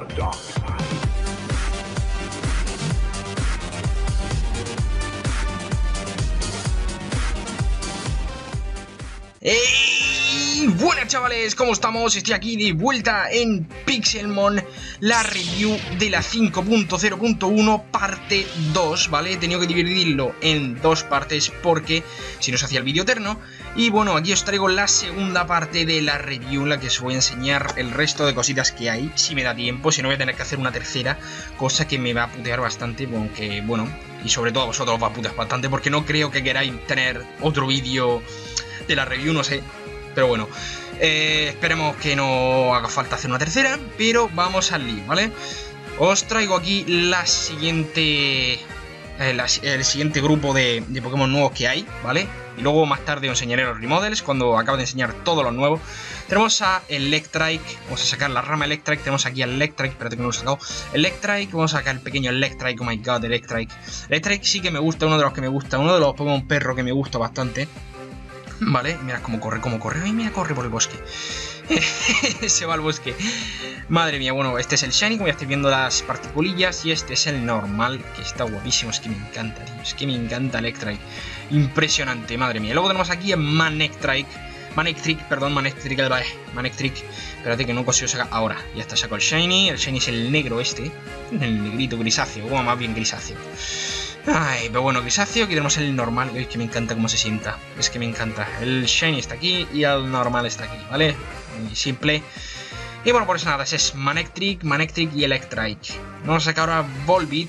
¡Hey! Buenas chavales, ¿cómo estamos? Estoy aquí de vuelta en Pixelmon, la review de la 5.0.1 parte 2, ¿vale? He tenido que dividirlo en dos partes porque si no se hacía el vídeo eterno. Y bueno, aquí os traigo la segunda parte de la review, en la que os voy a enseñar el resto de cositas que hay, si me da tiempo, si no voy a tener que hacer una tercera, cosa que me va a putear bastante, aunque bueno, y sobre todo a vosotros os va a putear bastante, porque no creo que queráis tener otro vídeo de la review, no sé, pero bueno, esperemos que no haga falta hacer una tercera, pero vamos al lío, ¿vale? Os traigo aquí la siguiente, el siguiente grupo de Pokémon nuevos que hay, ¿vale? Y luego más tarde os enseñaré los remodels cuando acabe de enseñar todos los nuevos. Tenemos a Electrike, vamos a sacar la rama Electrike, tenemos aquí a Electrike, espérate que no lo he sacado. Electrike, vamos a sacar el pequeño Electrike, oh my god, Electrike. Electrike sí que me gusta, uno de los que me gusta, uno de los Pokémon perro que me gusta bastante. Vale, mira cómo corre, ay, mira, corre por el bosque. Se va al bosque. Madre mía, bueno, este es el Shiny, como ya estáis viendo las particulillas. Y este es el normal, que está guapísimo. Es que me encanta, tío, es que me encanta Electrike. Impresionante, madre mía. Luego tenemos aquí a Manectric. Manectric. Espérate que no consigo sacar. Ahora, ya está, saco el Shiny. El Shiny es el negro este. El negrito grisáceo, o más bien grisáceo. Ay, pero bueno, grisáceo, aquí tenemos el normal. Uy, que me encanta cómo se sienta. Es que me encanta. El Shiny está aquí y el normal está aquí, ¿vale? Muy simple. Y bueno, por eso nada, ese es Manectric y Electrike. Vamos a sacar ahora Volbeat,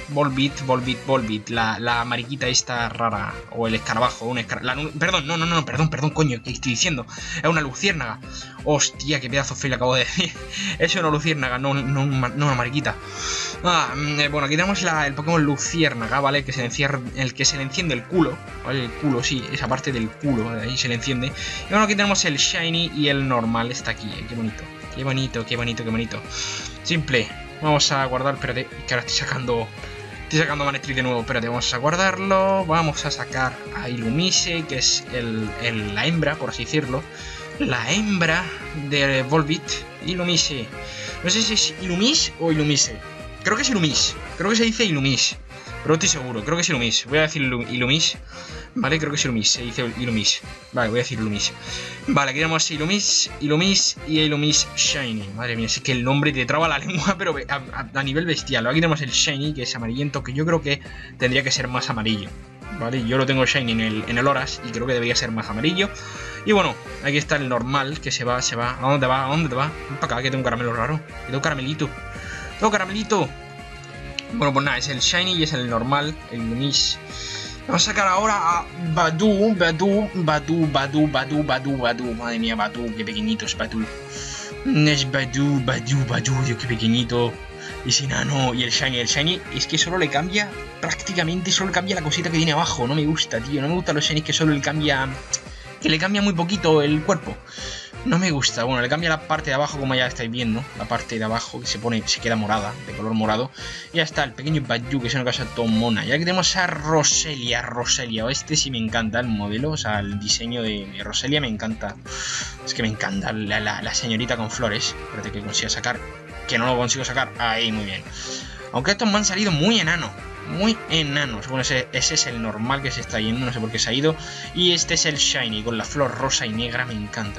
la mariquita esta rara. O el escarabajo, perdón, coño, ¿qué estoy diciendo? Es una luciérnaga. Hostia, qué pedazo feo le acabo de decir. Es una luciérnaga, no una mariquita. Bueno, aquí tenemos el Pokémon luciérnaga, ¿vale? El que se le enciende el culo, ¿vale? El culo, sí, esa parte del culo, ahí se le enciende. Y bueno, aquí tenemos el Shiny y el normal está aquí, qué bonito. Qué bonito. Simple. Vamos a guardar, espérate, que ahora estoy sacando Manectric de nuevo, espérate, vamos a guardarlo. Vamos a sacar a Illumise, que es la hembra, por así decirlo. La hembra de Volbeat, Illumise. No sé si es Illumise o Illumise. Creo que es Illumise, creo que se dice Illumise, pero estoy seguro, creo que es Illumise. Voy a decir Illumise, vale, creo que es Illumise, se dice Illumise. Vale, voy a decir Illumise. Vale, aquí tenemos Illumise y Illumise Shiny. Madre mía, es que el nombre te traba la lengua, pero a nivel bestial. Aquí tenemos el Shiny, que es amarillento, que yo creo que tendría que ser más amarillo. Vale, yo lo tengo Shiny en el Horas y creo que debería ser más amarillo. Y bueno, aquí está el normal, que se va. ¿A dónde va? Ven para acá, que tengo un caramelo raro. Que tengo caramelito. Bueno, pues nada, es el Shiny y es el normal, el Illumise. Vamos a sacar ahora a Badu. Madre mía, Badu, qué pequeñito es Badu. Es Badu, Dios, qué pequeñito. Es enano. Y el Shiny es que solo le cambia, prácticamente solo le cambia la cosita que tiene abajo. No me gusta, tío, no me gustan los Shinies que solo le cambia muy poquito el cuerpo. No me gusta. Bueno, le cambia la parte de abajo, como ya estáis viendo. La parte de abajo que se queda morada, de color morado. Y ya está, el pequeño Badu, que es una cosa todo mona. Y aquí tenemos a Roselia. Este sí me encanta el modelo, o sea, el diseño de Roselia me encanta. Es que me encanta la señorita con flores. Espérate que consiga sacar. Que no lo consigo sacar. Ahí, muy bien. Aunque estos me han salido muy enanos. Bueno, ese es el normal que se está yendo, no sé por qué se ha ido. Y este es el Shiny con la flor rosa y negra. Me encanta.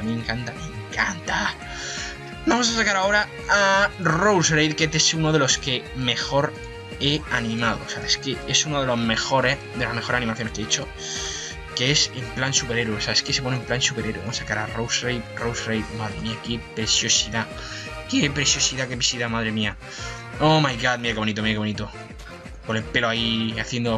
Vamos a sacar ahora a Roserade, que este es uno de los que mejor he animado. O sea, es que es uno de los mejores, de las mejores animaciones que he hecho, que es en plan superhéroe. O sea, es que se pone en plan superhéroe. Vamos a sacar a Roserade. Madre mía, qué preciosidad, madre mía. Oh my god, mira qué bonito. Con el pelo ahí haciendo.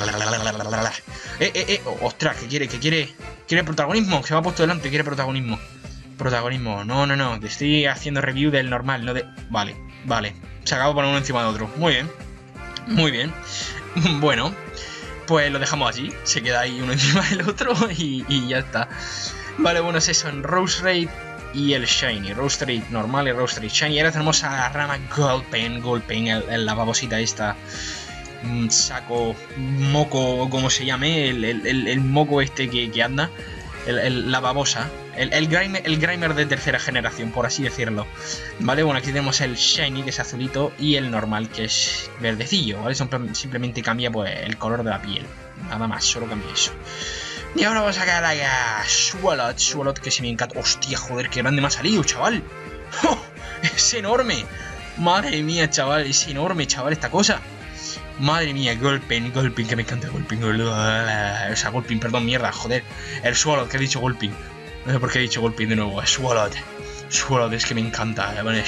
Ostras, ¿qué quiere? ¿Quiere protagonismo? Se me ha puesto delante, quiere protagonismo. No, te estoy haciendo review del normal, no de. Vale. Se acaba de poner uno encima de otro. Muy bien. Bueno, pues lo dejamos así. Se queda ahí uno encima del otro y ya está. Vale, bueno, es eso en Roserade y el Shiny. Roserade normal y Roserade Shiny. Ahora tenemos a la rama Golpen, la babosita esta. Saco, moco, o como se llame, el moco este que anda, la babosa, El Grimer de tercera generación, por así decirlo. Vale, bueno, aquí tenemos el Shiny, que es azulito, y el normal, que es verdecillo, ¿vale? Simplemente cambia pues el color de la piel. Nada más, solo cambia eso. Y ahora vamos a sacar a Swalot, que se me encanta. Hostia, joder, qué grande me ha salido, chaval. ¡Oh! Es enorme. Madre mía, chaval, es enorme, chaval, esta cosa. Madre mía, Golpin, que me encanta Golpin. O sea, Golpin, perdón, mierda, joder. El Swalot, que he dicho Golpin. No sé por qué he dicho Golpin de nuevo. Swalot, es que me encanta. Vale,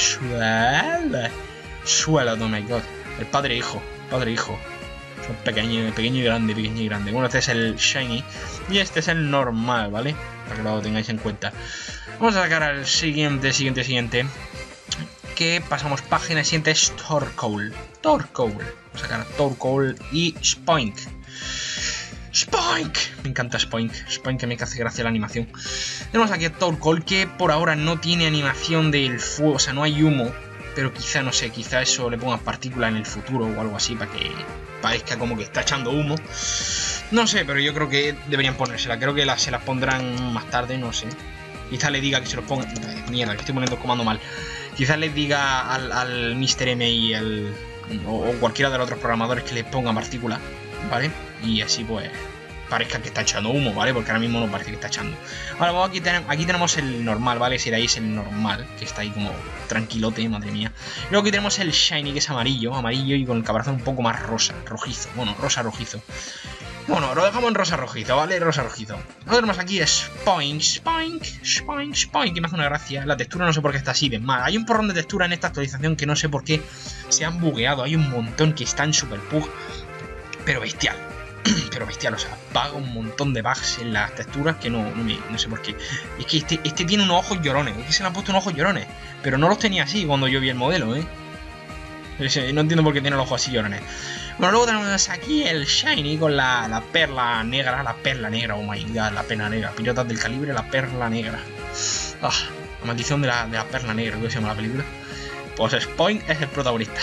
Swalot, oh my god. El padre e hijo. Son pequeño y grande. Bueno, este es el Shiny. Y este es el normal, ¿vale? Para que lo tengáis en cuenta. Vamos a sacar al siguiente. Que pasamos página. Siguiente es Torkoal. Vamos a sacar a Torkoal y Spoink. Me encanta Spoink, que me hace gracia la animación. Tenemos aquí a Torkoal, que por ahora no tiene animación del fuego, o sea, no hay humo. Pero quizá, no sé, quizá eso le ponga partículas en el futuro o algo así para que parezca como que está echando humo. No sé, pero yo creo que deberían ponérsela. Creo que se las pondrán más tarde, no sé. Quizá le diga que se los ponga... Mierda, que estoy poniendo el comando mal. Quizá les diga al Mr. M y o cualquiera de los otros programadores que le pongan partículas, ¿vale? Y así pues parezca que está echando humo, ¿vale? Porque ahora mismo no parece que está echando. Ahora vamos, aquí tenemos el normal, ¿vale? Si veis el normal, que está ahí como tranquilote, madre mía. Luego aquí tenemos el Shiny, que es amarillo y con el caparazón un poco más rojizo. Bueno, rojizo. Bueno, lo dejamos en rosa rojizo, ¿vale? Rosa rojizo. Lo tenemos aquí es Spoink, que me hace una gracia. La textura no sé por qué está así de mal. Hay un porrón de textura en esta actualización que no sé por qué se han bugueado. Hay un montón que están super bug, pero bestial. O sea, paga un montón de bugs en las texturas que no sé por qué. Es que este tiene unos ojos llorones. Es que se le han puesto unos ojos llorones. Pero no los tenía así cuando yo vi el modelo, ¿eh? No entiendo por qué tiene los ojos así llorones. Bueno, luego tenemos aquí el Shiny con la perla negra. Oh my god, la perla negra. Piratas del Caribe, la perla negra. La maldición de la perla negra, creo que se llama la película. Pues Spoink es el protagonista.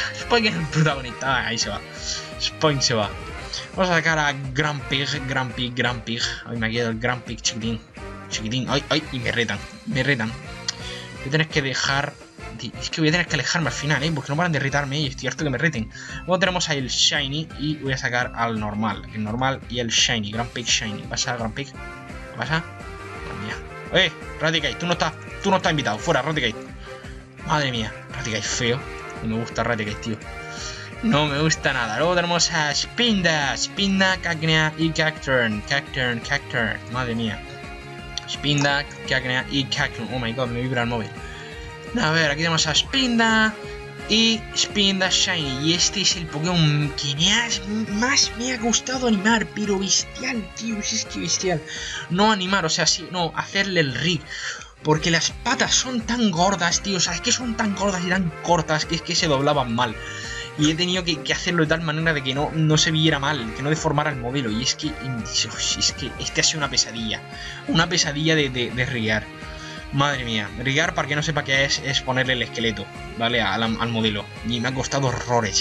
Ahí se va. Spoink se va. Vamos a sacar a Grand Pig. Ay, me ha quedado el Grand Pig chiquitín. Ay, y me retan. Voy a tener que dejar... Es que voy a tener que alejarme al final, porque no paran de irritarme y estoy harto que me reten. Luego tenemos ahí el Shiny y voy a sacar al normal. El normal y el Shiny, Grand Pig Shiny. ¿Pasa, Grand Pig? ¿Pasa? Madre mía. Raticate, tú no estás invitado. Fuera, Raticate. Madre mía, Raticate feo. No me gusta Raticate, tío. No me gusta nada. Luego tenemos a Spinda, Cacnea y Cacturn. Madre mía. Spinda, Cacnea y Cacturn. Oh my god, me vibra el móvil. A ver, aquí tenemos a Spinda y Spinda Shiny. Y este es el Pokémon que más me ha gustado animar. Pero bestial, tío, es que bestial. No animar, o sea, sí, no, hacerle el rig. Porque las patas son tan gordas, tío. O sea, es que son tan gordas y tan cortas que es que se doblaban mal. Y he tenido que hacerlo de tal manera de que no se viera mal, que no deformara el modelo. Y es que este ha sido una pesadilla. Una pesadilla de rigar. Madre mía, rigar, para que no sepa qué es ponerle el esqueleto, ¿vale? Al modelo. Y me ha costado horrores,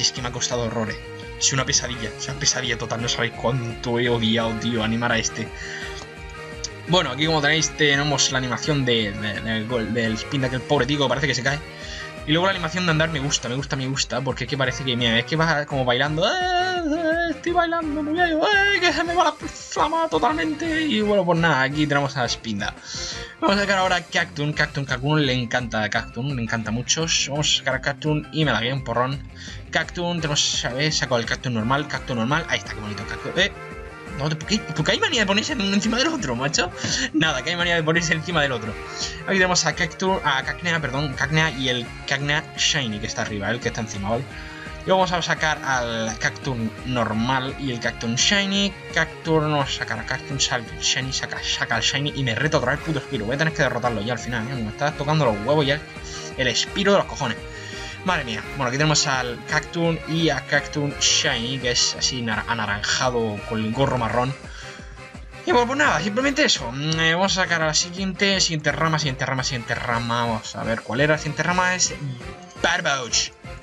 Es una pesadilla total, no sabéis cuánto he odiado, tío, animar a este. Bueno, aquí como tenéis tenemos la animación del Spinda, que el pobre tío parece que se cae. Y luego la animación de andar me gusta, porque es que parece que, mira, es que va como bailando. Estoy bailando, muy bien, que se me va la flama totalmente. Y bueno, pues nada, aquí tenemos a Spinda. Vamos a sacar ahora a Cacturn, que a alguno le encanta Cacturn, me encanta mucho. Vamos a sacar a Cacturn y me la voy un porrón. Cacturn, tenemos, saco el Cacturn normal, ahí está, qué bonito Cacturn. No, ¿por qué hay manía de ponerse uno encima del otro, macho? Nada, que hay manía de ponerse encima del otro. Aquí tenemos a Cacnea y el Cacnea Shiny, que está arriba, el que está encima, ¿vale? Y luego vamos a sacar al Cacturn normal y el Cacturn Shiny. Vamos a sacar a Cacturn Shiny, saca al Shiny y me reto otra vez puto Spiro. Voy a tener que derrotarlo ya al final, me está tocando los huevos ya el Spiro de los cojones. Madre mía. Bueno, aquí tenemos al Cacturn y a Cacturn Shiny, que es así anaranjado con el gorro marrón. Y bueno, pues nada, simplemente eso. Vamos a sacar a la siguiente rama. Vamos a ver cuál era. La siguiente rama es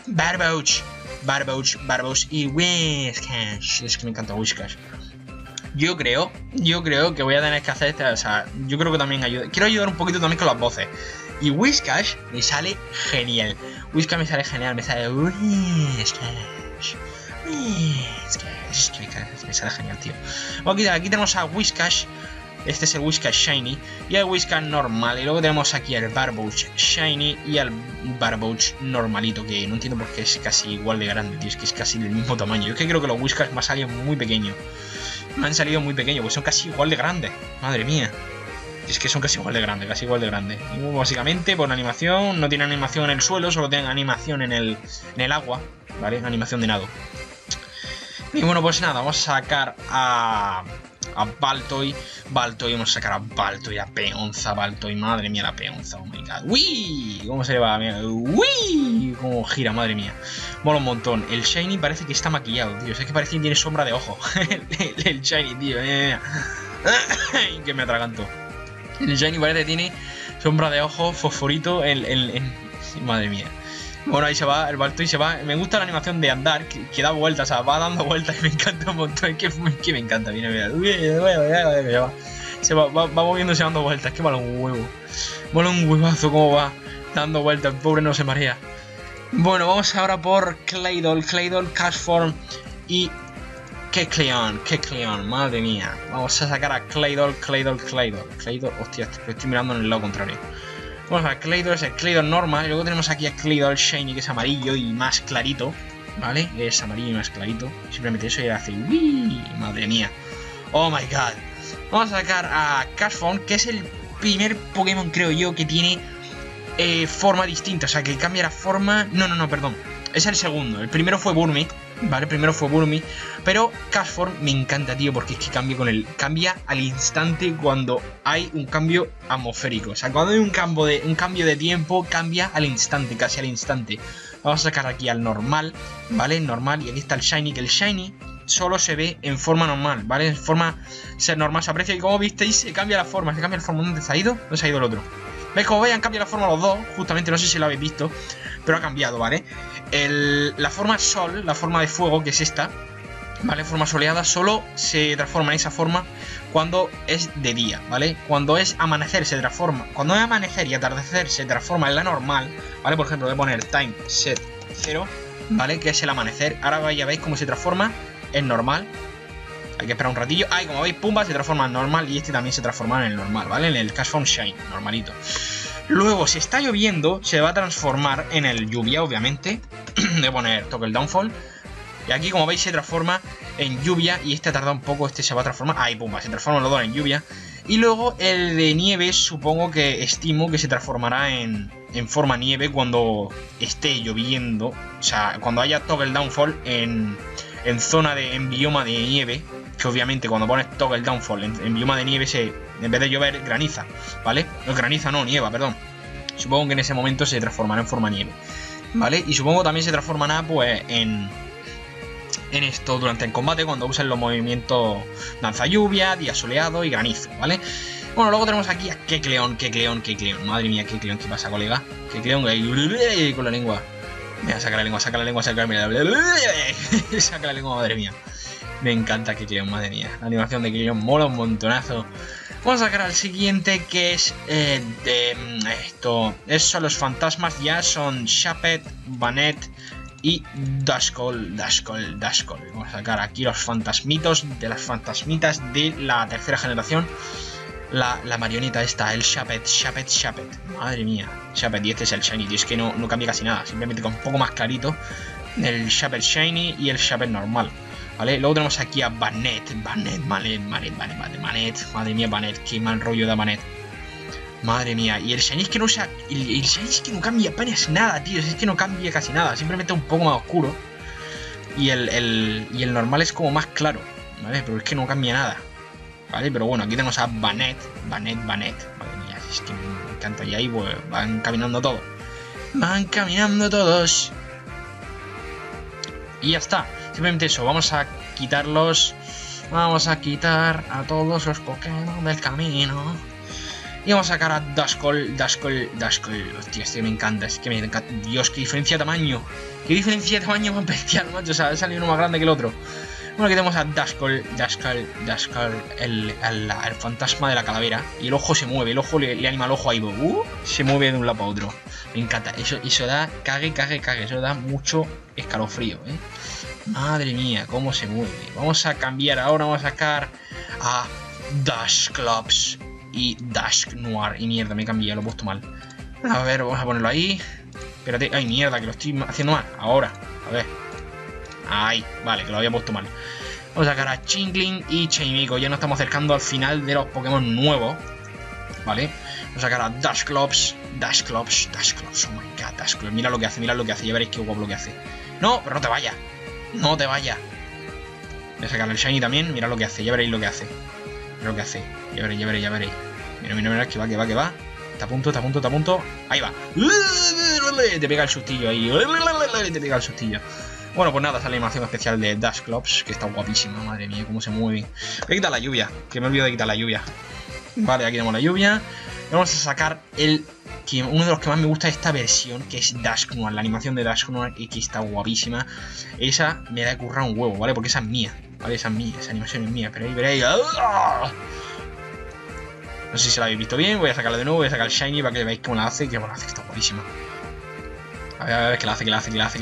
Barboach y Whiscash. Es que me encanta Whiscash. Yo creo que voy a tener que hacer este, o sea, yo creo que también ayuda. Quiero ayudar un poquito también con las voces. Y Whiscash me sale genial. Whiscash me sale genial, me sale Whiscash. Me sale genial, tío. Bueno, aquí tenemos a Whiscash. Este es el Whiscash Shiny y el Whiscash normal. Y luego tenemos aquí al Barboach Shiny y al Barboach normalito, que no entiendo por qué es casi igual de grande, tío. Es que es casi del mismo tamaño. Yo es que creo que los Whiscash me han salido muy pequeños. Pues son casi igual de grandes. Madre mía. Es que son casi igual de grandes, casi igual de grandes. Y básicamente por la animación, no tienen animación en el suelo, solo tienen animación en el agua, ¿vale? Animación de nado. Y bueno, pues nada, vamos a sacar a Baltoy, vamos a sacar a Baltoy, la peonza, Baltoy, madre mía, la peonza, oh my god, ¡uy! ¿Cómo se le va? ¡Uy! Cómo gira, madre mía. Mola un montón. El Shiny parece que está maquillado, tío. Es que parece que tiene sombra de ojo. el Shiny, tío. Que me atraganto. El Shiny parece que tiene sombra de ojo, fosforito, madre mía. Bueno, ahí se va, el Baltoy se va. Me gusta la animación de andar, que da vueltas, o sea, va dando vueltas y me encanta un montón. Que me encanta, mira. Se va moviéndose dando vueltas, que mola un huevo. Mola un huevazo cómo va dando vueltas, el pobre no se marea. Bueno, vamos ahora por Claydol, Cashform y Kecleon, madre mía. Vamos a sacar a Claydol, hostia, estoy mirando en el lado contrario. Vamos a Claydol, es el Claydol normal. Y luego tenemos aquí a Claydol Shiny, que es amarillo y más clarito, ¿vale? Es amarillo y más clarito. Simplemente eso y hace uy, madre mía. Oh my god. Vamos a sacar a Cashform, que es el primer Pokémon, creo yo, que tiene forma distinta. O sea, que cambia la forma. No, perdón. Es el segundo. El primero fue Burmy, ¿vale? Pero Cashform me encanta, tío, porque es que cambia al instante cuando hay un cambio atmosférico. O sea, cuando hay un cambio de tiempo, cambia al instante, casi al instante. Vamos a sacar aquí al normal, ¿vale? Normal, y aquí está el Shiny, que el Shiny solo se ve en forma normal, ¿vale? En forma ser normal, se aprecia y como visteis se cambia la forma. ¿Dónde se ha ido? ¿Dónde se ha ido el otro? ¿Veis? Como veis han cambiado la forma los dos, justamente, no sé si lo habéis visto, pero ha cambiado, ¿vale? La forma sol, la forma de fuego, que es esta, ¿vale? Forma soleada, solo se transforma en esa forma cuando es de día, ¿vale? Cuando es amanecer se transforma, cuando es amanecer y atardecer se transforma en la normal, ¿vale? Por ejemplo, voy a poner time set 0, ¿vale? Que es el amanecer. Ahora ya veis cómo se transforma en normal. Hay que esperar un ratillo. Ahí, como veis, Pumba se transforma en normal y este también se transforma en el normal, ¿vale? En el Cashform Shine, normalito. Luego, si está lloviendo, se va a transformar en el lluvia, obviamente. Voy a poner Toggle Downfall. Y aquí, como veis, se transforma en lluvia. Y este ha tardado un poco, este se va a transformar. Ahí, Pumba, se transforman los dos en lluvia. Y luego el de nieve, supongo que estimo que se transformará en forma nieve cuando esté lloviendo. O sea, cuando haya Toggle Downfall en bioma de nieve. Que obviamente cuando pones Toggle Downfall en bioma de nieve, en vez de llover, graniza, ¿vale? No, graniza no, nieva, perdón. Supongo que en ese momento se transformará en forma nieve, ¿vale? Y supongo también se transformará, pues, en esto durante el combate, cuando usen los movimientos danza lluvia, día soleado y granizo, ¿vale? Bueno, luego tenemos aquí a Kecleon. Madre mía, Kecleon, ¿qué pasa, colega? Kecleon con la lengua. Mira, saca la lengua, mira. Saca la lengua, madre mía. Me encanta Kecleon, madre mía. La animación de Kecleon mola un montonazo. Vamos a sacar al siguiente, que es son los fantasmas. Ya son Shuppet, Banette y Duskull. Vamos a sacar aquí los fantasmitos de las fantasmitas de la tercera generación. La marioneta esta, el Shuppet. Madre mía, Shuppet, y este es el Shiny, tío. Es que no cambia casi nada. Simplemente con un poco más clarito el Shuppet Shiny y el Shuppet normal, ¿vale? Luego tenemos aquí a Banette. Madre mía, Banette. Qué mal rollo da Banette. Madre mía. Y el Shiny es que no usa. El Shiny es que no cambia apenas nada, tío. Es que no cambia casi nada. Simplemente un poco más oscuro. Y el normal es como más claro, ¿vale? Pero es que no cambia nada, ¿vale? Pero bueno, aquí tenemos a Banette. Madre mía, es que me encanta. Y ahí pues, van caminando todos. Y ya está. Simplemente eso. Vamos a quitarlos. Vamos a quitar a todos los Pokémon del camino. Y vamos a sacar a Duskull. Hostia, este me encanta. Es que me encanta. Dios, qué diferencia de tamaño. Qué diferencia de tamaño más bestial, macho. O sea, ha salido uno más grande que el otro. Bueno, aquí tenemos a Dashcall, el fantasma de la calavera. Y el ojo se mueve, el ojo le anima al ojo ahí. Se mueve de un lado para otro. Me encanta, eso da cague. Eso da mucho escalofrío, ¿eh? Madre mía, cómo se mueve. Vamos a cambiar ahora, vamos a sacar a Dashclops y Dash Noir. Y mierda, me he cambiado, lo he puesto mal. A ver, vamos a ponerlo ahí. Espérate, ay mierda, que lo estoy haciendo mal. Ahora, a ver. Ahí, vale, que lo había puesto mal. Vamos a sacar a Chingling y Chaimico. Ya nos estamos acercando al final de los Pokémon nuevos. Vale, vamos a sacar a Dashclops. Oh my god, Dashclops. Mira lo que hace, ya veréis qué guapo lo que hace. No, pero no te vayas. No te vayas. Voy a sacar el Shiny también, mira lo que hace, ya veréis lo que hace. Mira lo que hace, ya veréis. Mira, que va. Está a punto. Ahí va. Te pega el sustillo ahí. Bueno, pues nada, esa es la animación especial de Dashclops, que está guapísima, madre mía, cómo se mueve. Voy a quitar la lluvia, que me he olvidado de quitar la lluvia. Vale, aquí tenemos la lluvia. Vamos a sacar uno de los que más me gusta de esta versión, que es Dashclops, la animación de Dashclops, que está guapísima. Esa me da currar un huevo, ¿vale? Porque esa es mía, ¿vale? Esa animación es mía, pero ahí veréis. No sé si la habéis visto bien, voy a sacarla de nuevo, voy a sacar el Shiny para que veáis cómo la hace, que está guapísima. A ver, que la hace.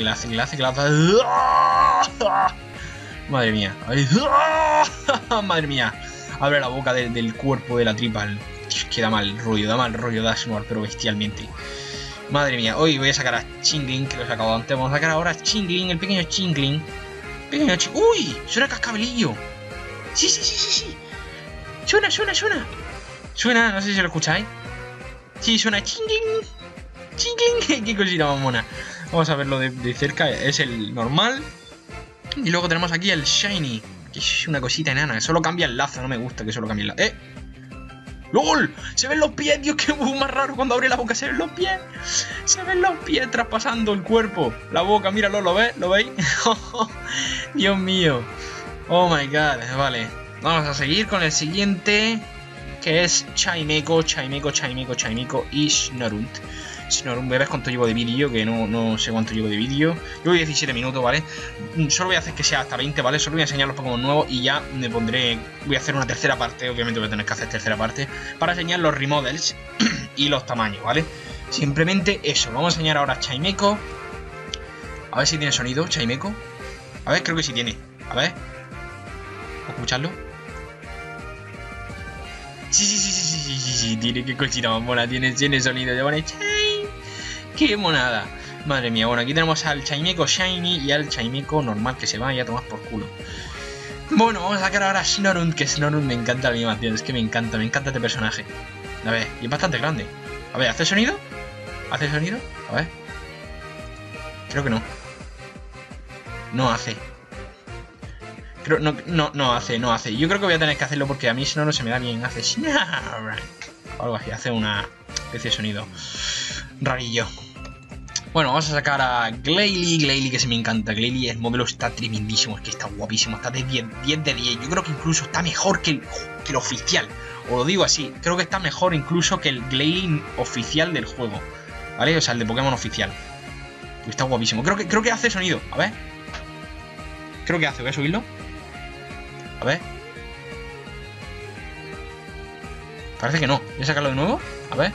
Madre mía. Madre mía. Abre la boca del cuerpo de la tripa. Que da mal rollo Dash Noir, pero bestialmente. Madre mía. Hoy voy a sacar a Chingling, que lo he sacado antes. Vamos a sacar ahora a Chingling, el pequeño Chingling. ¡Uy! Suena cascabelillo. Sí. Suena. Suena, no sé si lo escucháis. Sí, suena Chingling. Qué cosita más mona. Vamos a verlo de cerca. Es el normal. Y luego tenemos aquí el Shiny, que es una cosita enana. Solo cambia el lazo. No me gusta que solo cambie el lazo. ¡Lol! Se ven los pies. Dios, qué más raro cuando abre la boca. Se ven los pies. Se ven los pies traspasando el cuerpo. La boca, míralo, ¿lo ves? ¿Lo veis? Dios mío. Oh my god. Vale. Vamos a seguir con el siguiente, que es Chaimico y Snorunt. Voy a ver cuánto llevo de vídeo, que no sé cuánto llevo de vídeo. Llevo 17 minutos, ¿vale? Solo voy a hacer que sea hasta 20, ¿vale? Solo voy a enseñar los Pokémon nuevos y ya me pondré... Voy a hacer una tercera parte, obviamente voy a tener que hacer tercera parte, para enseñar los remodels y los tamaños, ¿vale? Simplemente eso. Vamos a enseñar ahora a Chaimico. A ver si tiene sonido, Chaimico. A ver, creo que sí tiene. A ver. ¿Puedo escucharlo? Sí, tiene que cosita más mona, tiene sonido, ya pone Chai. Qué monada. Madre mía, bueno, aquí tenemos al Chaimico Shiny y al Chaimico normal, que se vaya a tomar por culo. Bueno, vamos a sacar ahora a Snorunt, que Snorunt me encanta la animación, es que me encanta este personaje. A ver, y es bastante grande. A ver, ¿hace sonido? ¿Hace sonido? A ver. Creo que no. No hace. No hace. Yo creo que voy a tener que hacerlo porque a mí si no se me da bien. Hace o algo así, hace una especie de sonido rarillo. Bueno, vamos a sacar a Glalie, que se me encanta. Glalie, el modelo está tremendísimo, es que está guapísimo, está de 10 de 10. Yo creo que incluso está mejor que el oficial. Os lo digo así, creo que está mejor incluso que el Glalie oficial del juego, ¿vale? O sea, el de Pokémon oficial. Está guapísimo. Creo que hace sonido, a ver. Creo que hace, voy a subirlo. A ver. Parece que no. Voy a sacarlo de nuevo. A ver.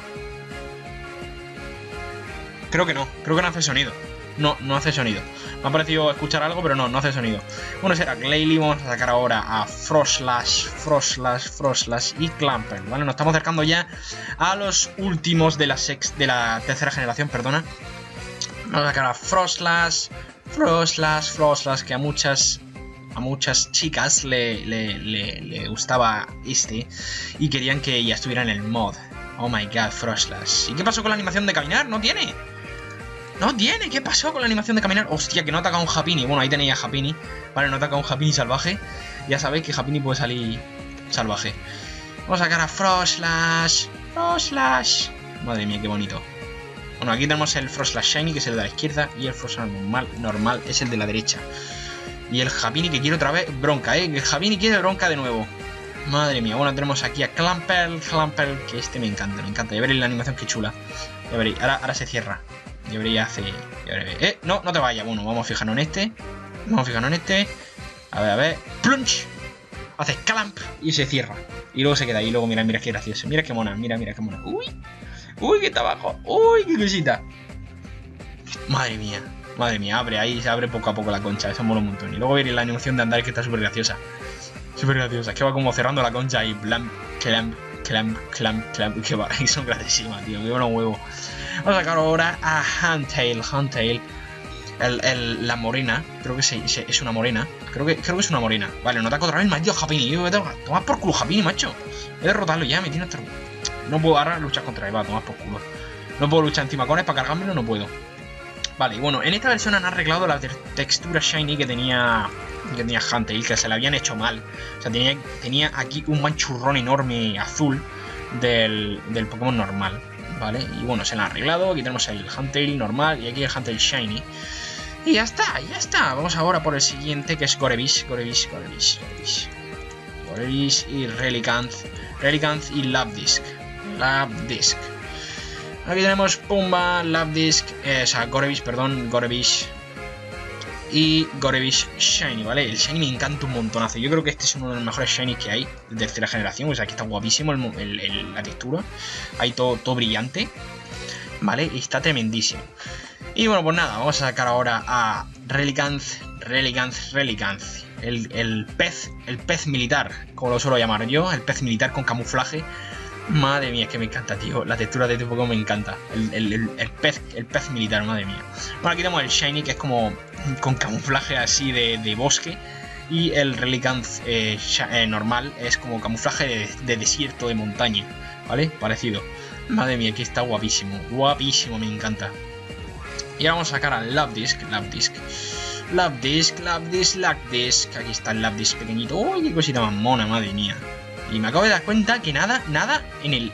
Creo que no hace sonido. No hace sonido. Me ha parecido escuchar algo, pero no hace sonido. Bueno, será Glalie. Vamos a sacar ahora a Froslash y Clamper, ¿vale? Nos estamos acercando ya a los últimos de la tercera generación, perdona. Vamos a sacar a Froslash, que a muchas chicas le gustaba y querían que ya estuviera en el mod. Oh my god, Froslash. ¿Y qué pasó con la animación de caminar? No tiene. ¿Qué pasó con la animación de caminar? Hostia, que no ataca un Happiny. Bueno, ahí tenéis a Happiny. Vale, no ataca un Happiny salvaje. Ya sabéis que Happiny puede salir salvaje. Vamos a sacar a Froslash. Madre mía, qué bonito. Bueno, aquí tenemos el Froslash Shiny, que es el de la izquierda, y el Froslash normal es el de la derecha. Y el Happiny que quiere otra vez bronca, El Happiny quiere bronca de nuevo. Madre mía, bueno, tenemos aquí a Clamper, que me encanta. Ya veréis la animación, que chula. Ya veréis, ahora se cierra. Ya veréis, no te vayas. Bueno, vamos a fijarnos en este. A ver. Plunch. Hace clamp y se cierra. Y luego se queda ahí. Y luego mira qué gracioso. Mira qué mona, mira qué mona. Uy, que está abajo. Uy, qué cosita. Madre mía, abre ahí, se abre poco a poco la concha. Eso mola un montón. Y luego viene la animación de andar que está súper graciosa. Es que va como cerrando la concha y blam, clamp. Que va, y son graciosísimas, tío. Me van a un huevo. Vamos a sacar ahora a Huntail. La morena, creo que es una morena. Creo que es una morena. Vale, no ataco otra vez, maldito Japini. Toma por culo, Japini, macho. Voy a derrotarlo ya, me tiene hasta... No puedo ahora luchar contra él, va, toma por culo. No puedo luchar encima con él, para cargármelo no puedo. Vale, y bueno, en esta versión han arreglado la textura shiny que tenía Huntail, que se la habían hecho mal. O sea, tenía aquí un manchurrón enorme azul del Pokémon normal, ¿vale? Y bueno, se la han arreglado. Aquí tenemos el Huntail normal y aquí el Huntail shiny. Y ya está. Vamos ahora por el siguiente, que es Gorebyss y Relicanth y Lavdisc. Aquí tenemos Pumba, Lavdisc, Gorebyss y Gorebyss Shiny, ¿vale? El Shiny me encanta un montonazo. Yo creo que este es uno de los mejores Shinies que hay de tercera generación. O sea, aquí está guapísimo la textura. Ahí todo brillante, ¿vale? Y está tremendísimo. Y bueno, pues nada, vamos a sacar ahora a Relicanth. El pez militar, como lo suelo llamar yo. El pez militar con camuflaje. Madre mía, es que me encanta, tío. La textura de este Pokémon me encanta. El pez militar, madre mía. Bueno, aquí tenemos el Shiny, que es como con camuflaje así de bosque. Y el Relicanth normal es como camuflaje de desierto, de montaña, ¿vale? Parecido. Madre mía, aquí está guapísimo. Guapísimo, me encanta. Y ahora vamos a sacar al Lavdisc. Aquí está el Lavdisc pequeñito. ¡Uy, qué cosita más mona, madre mía! Y me acabo de dar cuenta que nada en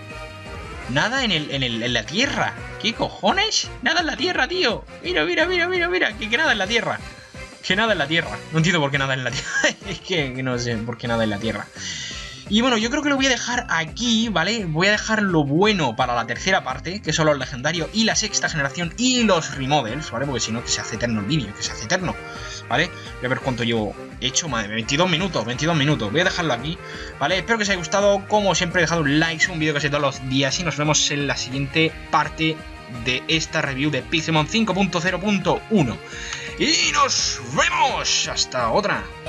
la tierra. ¿Qué cojones? Nada en la tierra, tío. Mira. Que nada en la tierra. No entiendo por qué nada en la tierra. Es que no sé por qué nada en la tierra. Y bueno, yo creo que lo voy a dejar aquí, ¿vale? Voy a dejar lo bueno para la tercera parte, que son los legendarios y la sexta generación y los remodels, ¿vale? Porque si no, que se hace eterno el vídeo, ¿vale? Voy a ver cuánto llevo hecho, madre, 22 minutos. Voy a dejarlo aquí, ¿vale? Espero que os haya gustado. Como siempre, dejad un like, es un vídeo que hace todos los días y nos vemos en la siguiente parte de esta review de Pixelmon 5.0.1. Y nos vemos hasta otra.